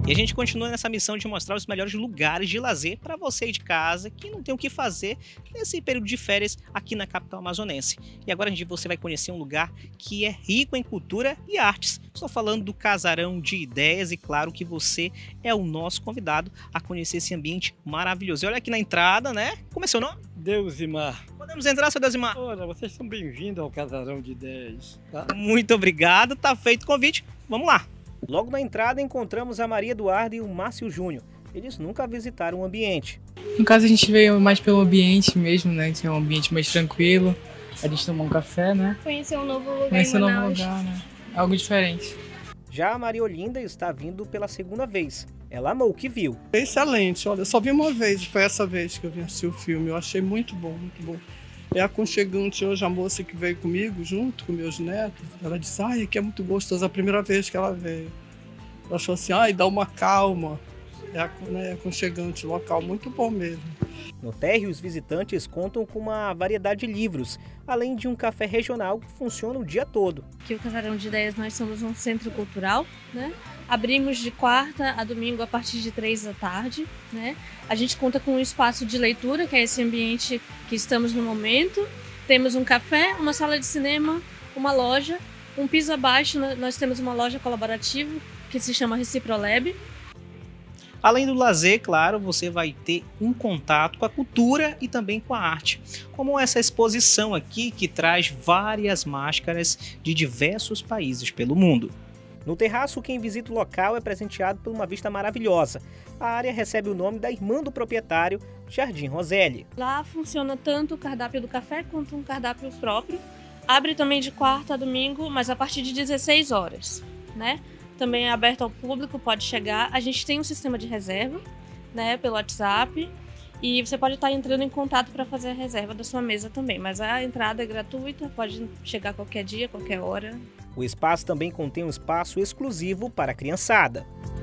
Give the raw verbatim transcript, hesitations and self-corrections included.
E a gente continua nessa missão de mostrar os melhores lugares de lazer para você de casa que não tem o que fazer nesse período de férias aqui na capital amazonense. E agora você vai conhecer um lugar que é rico em cultura e artes. Estou falando do Casarão de Ideias e claro que você é o nosso convidado a conhecer esse ambiente maravilhoso. E olha aqui na entrada, né? Como é seu nome? Deusimar. Podemos entrar, seu Deusimar? Olha, vocês são bem-vindos ao Casarão de Ideias. Tá? Muito obrigado, tá feito o convite. Vamos lá. Logo na entrada encontramos a Maria Eduarda e o Márcio Júnior. Eles nunca visitaram o ambiente. No caso a gente veio mais pelo ambiente mesmo, né? Que é um ambiente mais tranquilo. A gente tomou um café, né? Conhecer um novo lugar Conhecer em um Manaus. novo lugar, né? Algo diferente. Já a Maria Olinda está vindo pela segunda vez. Ela amou o que viu. Excelente, olha, eu só vi uma vez, foi essa vez que eu vim assistir o filme. Eu achei muito bom, muito bom. É aconchegante hoje a moça que veio comigo, junto com meus netos. Ela disse, ai, aqui é muito gostoso, a primeira vez que ela veio. Ela achou assim, ai, dá uma calma. É, né, aconchegante, local muito bom mesmo. No térreo, os visitantes contam com uma variedade de livros, além de um café regional que funciona o dia todo. Aqui o Casarão de Ideias nós somos um centro cultural, né? Abrimos de quarta a domingo a partir de três da tarde, né? A gente conta com um espaço de leitura, que é esse ambiente que estamos no momento. Temos um café, uma sala de cinema, uma loja. Um piso abaixo nós temos uma loja colaborativa que se chama Reciprolab. Além do lazer, claro, você vai ter um contato com a cultura e também com a arte, como essa exposição aqui que traz várias máscaras de diversos países pelo mundo. No terraço, quem visita o local é presenteado por uma vista maravilhosa. A área recebe o nome da irmã do proprietário, Jardim Roselli. Lá funciona tanto o cardápio do café quanto um cardápio próprio. Abre também de quarta a domingo, mas a partir de dezesseis horas, né? Também é aberto ao público, pode chegar. A gente tem um sistema de reserva, né, pelo WhatsApp. E você pode estar entrando em contato para fazer a reserva da sua mesa também. Mas a entrada é gratuita, pode chegar qualquer dia, qualquer hora. O espaço também contém um espaço exclusivo para a criançada.